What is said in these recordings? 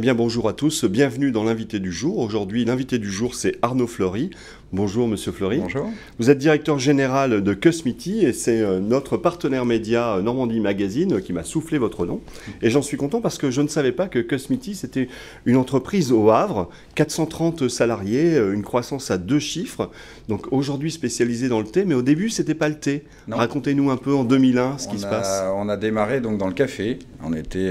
bien bonjour à tous, bienvenue dans l'invité du jour. Aujourd'hui, l'invité du jour, c'est Arnaud Fleury. Bonjour Monsieur Fleury. Bonjour. Vous êtes directeur général de Cosmity et c'est notre partenaire média Normandie Magazine qui m'a soufflé votre nom. Et j'en suis content parce que je ne savais pas que Cosmity, c'était une entreprise au Havre, 430 salariés, une croissance à 2 chiffres. Donc aujourd'hui spécialisée dans le thé, mais au début, c'était pas le thé. Racontez-nous un peu en 2001 ce qui se passe. On a démarré donc dans le café. On était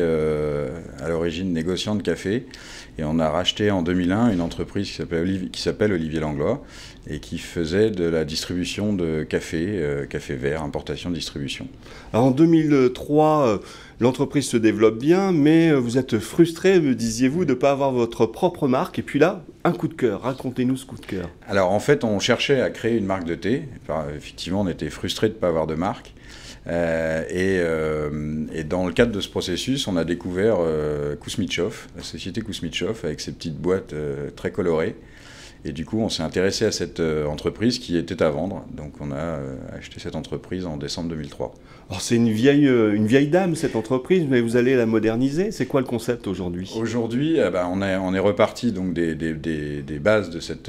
à l'origine négociant de café. Et on a racheté en 2001 une entreprise qui s'appelle Olivier Langlois et qui faisait de la distribution de café, café vert, importation-distribution. Alors en 2003, l'entreprise se développe bien, mais vous êtes frustré, me disiez-vous, de ne pas avoir votre propre marque. Et puis là, un coup de cœur. Racontez-nous ce coup de cœur. Alors en fait, on cherchait à créer une marque de thé. Enfin, effectivement, on était frustré de ne pas avoir de marque. Et dans le cadre de ce processus, on a découvert Kousmitchov, la société Kousmitchov, avec ses petites boîtes très colorées. Et du coup, on s'est intéressé à cette entreprise qui était à vendre. Donc on a acheté cette entreprise en décembre 2003. Alors c'est une vieille dame, cette entreprise, mais vous allez la moderniser. C'est quoi le concept aujourd'hui? Aujourd'hui, on est reparti donc des bases de cette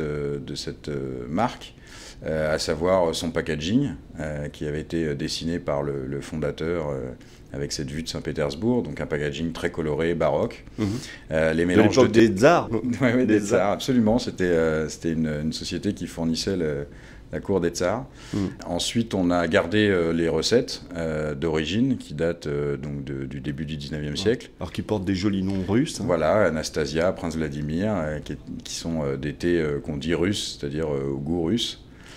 marque. À savoir son packaging, qui avait été dessiné par le fondateur avec cette vue de Saint-Pétersbourg, donc un packaging très coloré, baroque. Les mélanges de des tsars. Oui, des tsars, absolument. C'était une société qui fournissait la cour des tsars. Ensuite, on a gardé les recettes d'origine qui datent donc du début du 19e siècle. Alors qui portent des jolis noms russes. Voilà, Anastasia, Prince Vladimir, qui sont des thés qu'on dit russes, c'est-à-dire au goût russe.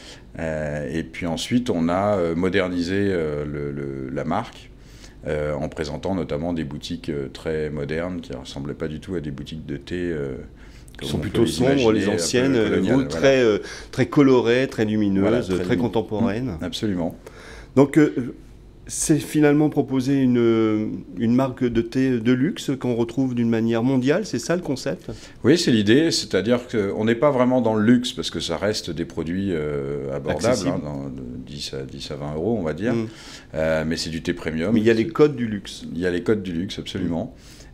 Et puis ensuite, on a modernisé la marque en présentant notamment des boutiques très modernes qui ne ressemblaient pas du tout à des boutiques de thé. Qui sont plutôt sombres, les anciennes, coloniales, voilà. très colorées, très lumineuses, voilà, très contemporaines. Absolument. Donc, c'est finalement proposer une marque de thé de luxe qu'on retrouve d'une manière mondiale, c'est ça le concept? Oui, c'est l'idée, c'est-à-dire qu'on n'est pas vraiment dans le luxe parce que ça reste des produits abordables, de 10 à 20 euros on va dire, mais c'est du thé premium. Mais il y a les codes du luxe. Il y a les codes du luxe, absolument.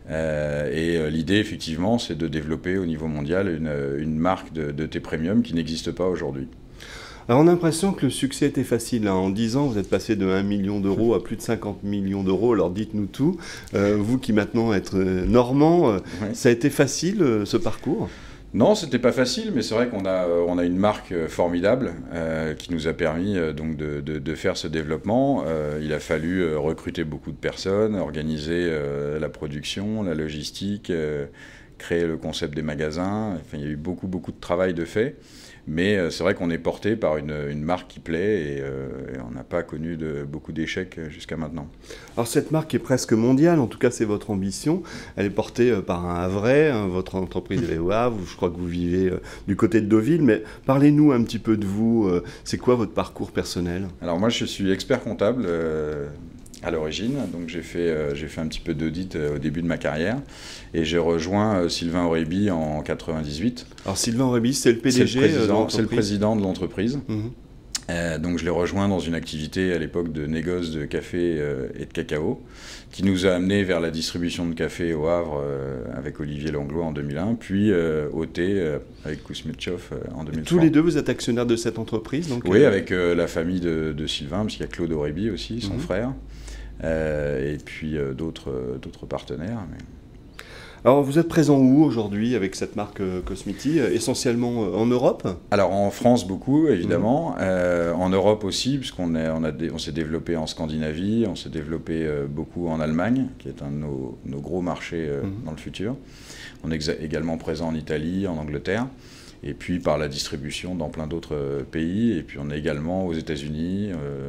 Et l'idée, effectivement, c'est de développer au niveau mondial une marque de thé premium qui n'existe pas aujourd'hui. Alors on a l'impression que le succès était facile. En 10 ans, vous êtes passé de 1 million d'euros à plus de 50 millions d'euros. Alors dites-nous tout. Vous qui maintenant êtes normand, ça a été facile ce parcours? Non, c'était pas facile, mais c'est vrai qu'on a une marque formidable qui nous a permis donc de faire ce développement. Il a fallu recruter beaucoup de personnes, organiser la production, la logistique, créer le concept des magasins. Enfin, il y a eu beaucoup de travail de fait. Mais c'est vrai qu'on est porté par une marque qui plaît et on n'a pas connu beaucoup d'échecs jusqu'à maintenant. Alors cette marque est presque mondiale, en tout cas c'est votre ambition. Elle est portée par un Havrais, votre entreprise est au Havre, je crois que vous vivez du côté de Deauville, mais parlez-nous un petit peu de vous, c'est quoi votre parcours personnel? Alors moi je suis expert comptable à l'origine, donc j'ai fait un petit peu d'audit au début de ma carrière et j'ai rejoint Sylvain Aurébi en 98. Alors Sylvain Aurébi, c'est le PDG c'est le président de l'entreprise. Donc je l'ai rejoint dans une activité à l'époque de négoce de café et de cacao qui nous a amené vers la distribution de café au Havre avec Olivier Langlois en 2001, puis au thé avec Kousmitchov en 2003. Tous les deux, vous êtes actionnaires de cette entreprise donc, Oui, avec la famille de Sylvain, parce qu'il y a Claude Aurébi aussi, son frère. Et puis d'autres partenaires. Alors vous êtes présent où aujourd'hui avec cette marque Cosmity, essentiellement en Europe? Alors en France beaucoup évidemment, en Europe aussi puisqu'on s'est développé en Scandinavie, on s'est développé beaucoup en Allemagne qui est un de nos gros marchés dans le futur. On est également présent en Italie, en Angleterre. Et puis par la distribution dans plein d'autres pays. Et puis on est également aux États-Unis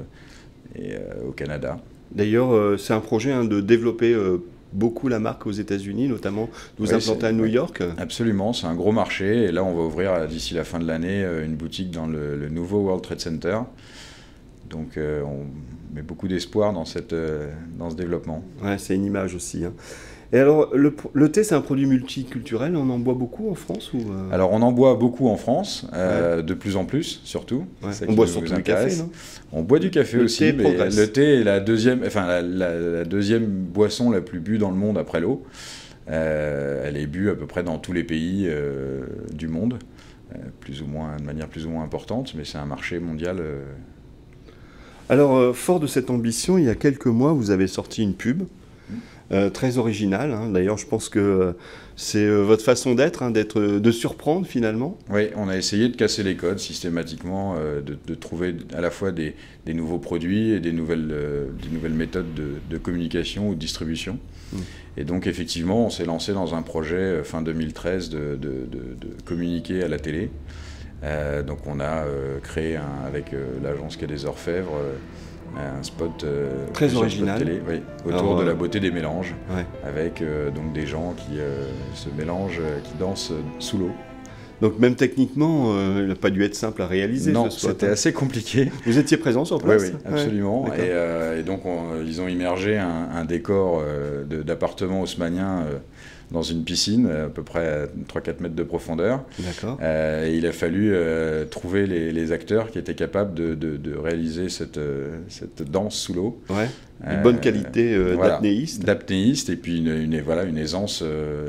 et au Canada. D'ailleurs, c'est un projet de développer beaucoup la marque aux États-Unis, notamment de vous implanter à New York. Absolument, c'est un gros marché. Et là, on va ouvrir d'ici la fin de l'année une boutique dans le nouveau World Trade Center. Donc, on met beaucoup d'espoir dans ce développement. Ouais, c'est une image aussi. Et alors, le thé, c'est un produit multiculturel, on en boit beaucoup en France ou Alors, on en boit beaucoup en France, de plus en plus, surtout. Ouais. On boit surtout du café, non? On boit du café aussi, mais le thé est la deuxième boisson la plus bue dans le monde après l'eau. Elle est bu à peu près dans tous les pays du monde, de manière plus ou moins importante, mais c'est un marché mondial. Alors, fort de cette ambition, il y a quelques mois, vous avez sorti une pub très originale. Hein. D'ailleurs, je pense que c'est votre façon d'être, hein, de surprendre finalement. Oui, on a essayé de casser les codes systématiquement, de trouver à la fois des nouveaux produits et des nouvelles méthodes de communication ou de distribution. Et donc, effectivement, on s'est lancé dans un projet fin 2013 de communiquer à la télé. Donc, on a créé avec l'agence Quai des Orfèvres un spot très original télé, oui, autour de la beauté des mélanges, avec donc des gens qui se mélangent, qui dansent sous l'eau. Donc même techniquement, il n'a pas dû être simple à réaliser. Non, c'était assez compliqué. Vous étiez présent sur place? Oui, absolument. Et donc ils ont immergé un décor d'appartement haussmannien dans une piscine, à peu près à 3-4 mètres de profondeur. D'accord. Et il a fallu trouver les acteurs qui étaient capables de réaliser cette danse sous l'eau. Ouais. Une bonne qualité d'apnéiste. D'apnéiste, et puis une aisance.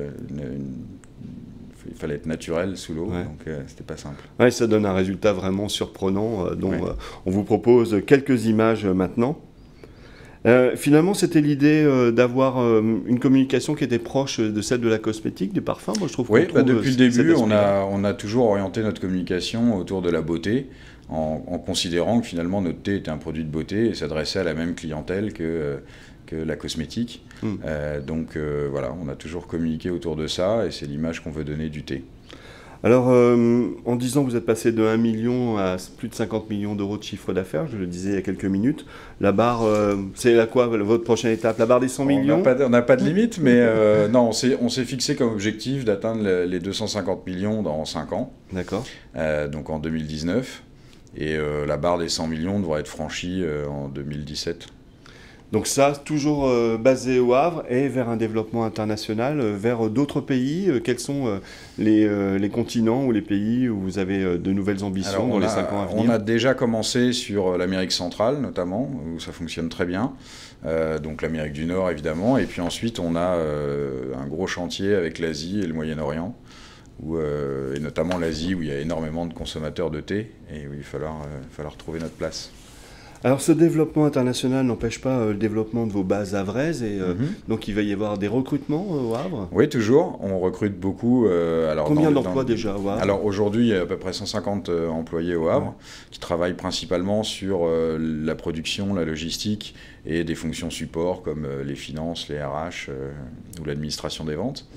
Il fallait être naturel sous l'eau, donc c'était pas simple. Ouais, ça donne un résultat vraiment surprenant, dont on vous propose quelques images maintenant. Finalement, c'était l'idée d'avoir une communication qui était proche de celle de la cosmétique, du parfum. Moi, je trouve depuis le début, on a toujours orienté notre communication autour de la beauté, en considérant que finalement notre thé était un produit de beauté et s'adressait à la même clientèle que la cosmétique. Donc voilà, on a toujours communiqué autour de ça et c'est l'image qu'on veut donner du thé. Alors, en disant que vous êtes passé de 1 million à plus de 50 millions d'euros de chiffre d'affaires, je le disais il y a quelques minutes, la barre, c'est quoi votre prochaine étape? La barre des 100 millions? On n'a pas de limite, mais non, on s'est fixé comme objectif d'atteindre les 250 millions dans 5 ans. D'accord. Donc en 2019. Et la barre des 100 millions devrait être franchie en 2017. Donc ça, toujours basé au Havre et vers un développement international, vers d'autres pays. Quels sont les continents ou les pays où vous avez de nouvelles ambitions dans les 5 ans à venir? On a déjà commencé sur l'Amérique centrale, notamment, où ça fonctionne très bien. Donc l'Amérique du Nord, évidemment. Et puis ensuite, on a un gros chantier avec l'Asie et le Moyen-Orient. Et notamment l'Asie, où il y a énormément de consommateurs de thé et où il va falloir trouver notre place. Alors ce développement international n'empêche pas le développement de vos bases havraises et donc il va y avoir des recrutements au Havre? Oui, toujours. On recrute beaucoup. Combien d'emplois déjà au Havre? Alors aujourd'hui, il y a à peu près 150 employés au Havre qui travaillent principalement sur la production, la logistique et des fonctions support comme les finances, les RH ou l'administration des ventes.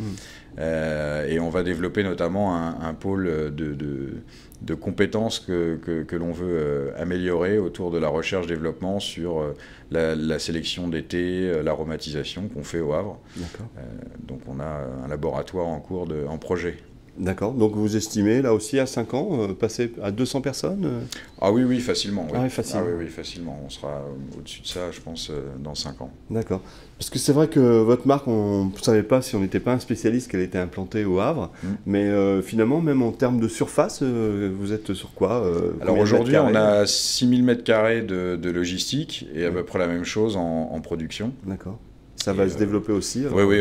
Et on va développer notamment un pôle de compétences que l'on veut améliorer autour de la recherche-développement sur la sélection des thés, l'aromatisation qu'on fait au Havre. Donc on a un laboratoire en cours en projet. D'accord, donc vous estimez là aussi à 5 ans passer à 200 personnes? Ah oui, facilement. Oui. Ah oui, facilement. Ah oui, facilement. On sera au-dessus de ça, je pense, dans 5 ans. D'accord. Parce que c'est vrai que votre marque, on ne savait pas si on n'était pas un spécialiste qu'elle était implantée au Havre, mais finalement, même en termes de surface, vous êtes sur quoi? Alors aujourd'hui, on a 6000 m² de logistique et à peu près la même chose en production. D'accord. Ça va se développer aussi? Oui,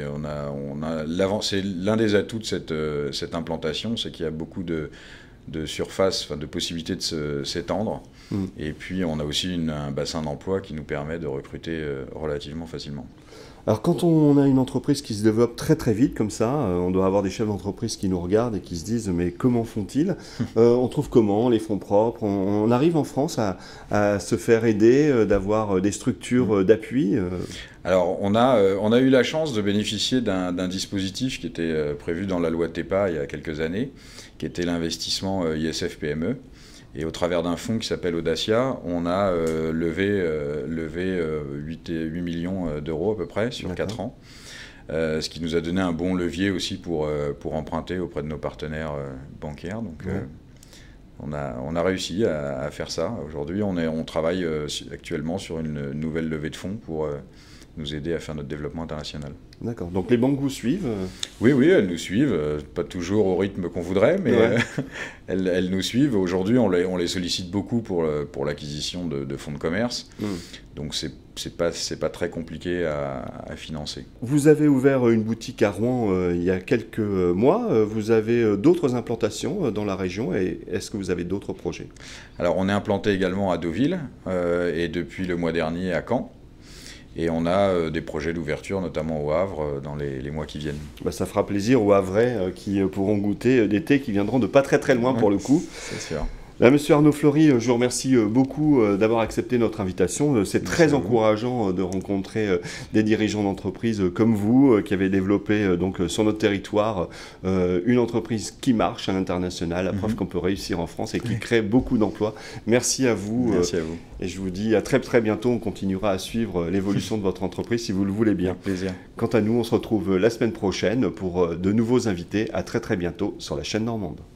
c'est l'un des atouts de cette implantation, c'est qu'il y a beaucoup de surface, de possibilités de s'étendre. Et puis on a aussi un bassin d'emploi qui nous permet de recruter relativement facilement. Alors quand on a une entreprise qui se développe très très vite comme ça, on doit avoir des chefs d'entreprise qui nous regardent et qui se disent mais comment font-ils? On trouve comment les fonds propres? On arrive en France à se faire aider, d'avoir des structures d'appui? Alors on a eu la chance de bénéficier d'un dispositif qui était prévu dans la loi TEPA il y a quelques années, qui était l'investissement ISF-PME. Et au travers d'un fonds qui s'appelle Audacia, on a levé 8 millions d'euros à peu près sur 4 ans. Ce qui nous a donné un bon levier aussi pour emprunter auprès de nos partenaires bancaires. Donc on a réussi à faire ça. Aujourd'hui, on travaille actuellement sur une nouvelle levée de fonds nous aider à faire notre développement international. D'accord. Donc les banques vous suivent? Oui, oui, elles nous suivent. Pas toujours au rythme qu'on voudrait, mais Ouais. elles nous suivent. Aujourd'hui, on les sollicite beaucoup pour l'acquisition de fonds de commerce. Donc c'est pas très compliqué à financer. Vous avez ouvert une boutique à Rouen il y a quelques mois. Vous avez d'autres implantations dans la région et est-ce que vous avez d'autres projets? Alors on est implanté également à Deauville et depuis le mois dernier à Caen. Et on a des projets d'ouverture, notamment au Havre, dans les mois qui viennent. Bah, ça fera plaisir aux Havrais qui pourront goûter des thés qui viendront de pas très très loin pour le coup. C'est sûr. Là, Monsieur Arnaud Fleury, je vous remercie beaucoup d'avoir accepté notre invitation. C'est très encourageant de rencontrer des dirigeants d'entreprise comme vous, qui avez développé donc sur notre territoire une entreprise qui marche à l'international, la preuve qu'on peut réussir en France et qui crée beaucoup d'emplois. Merci à vous. Merci à vous. Et je vous dis à très très bientôt. On continuera à suivre l'évolution de votre entreprise si vous le voulez bien. Avec plaisir. Quant à nous, on se retrouve la semaine prochaine pour de nouveaux invités. À très très bientôt sur la chaîne Normande.